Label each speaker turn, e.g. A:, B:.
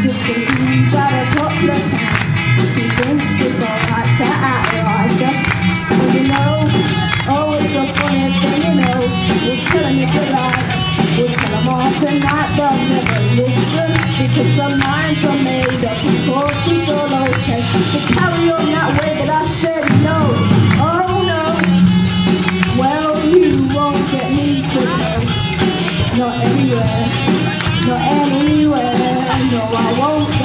A: just a huge out of topless pants. He thinks it's alright to act like us. But you know, oh, it's a funny thing, you know. We'll tell him if we like, we'll tell him all tonight, they'll never listen. Because their minds are made up, of course it's all okay. So carry on that way, but I said no. Oh no, well you won't get me to go. Not anywhere, not anywhere, no I won't.